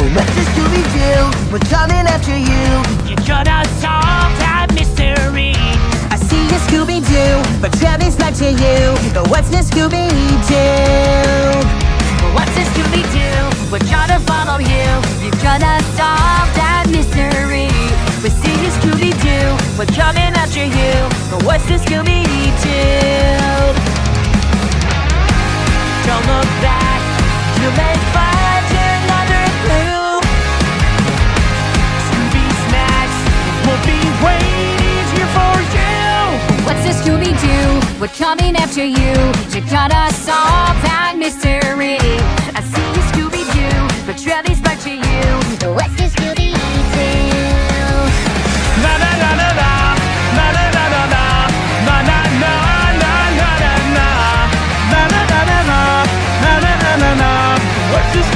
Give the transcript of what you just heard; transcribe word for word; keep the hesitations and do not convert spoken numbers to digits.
What's the Scooby Doo? We're coming after you. You're gonna solve that mystery. I see you, Scooby Doo, but Travis back to you. What's the Scooby Doo? What's the Scooby Doo? We're gonna follow you. You're gonna solve that mystery. We see you, Scooby Doo. We're coming after you. What's the Scooby Doo? Don't look back. You may find another clue. Scooby snacks will be waiting here for you. What's the Scooby Doo? We're coming after you. You gotta solve that mystery. I see you, Scooby Doo, but Travis back to you. What's the Scooby Doo? Na na na na na, na na na na na, na na na na na na na, na na na na na, na na na na na. What's this?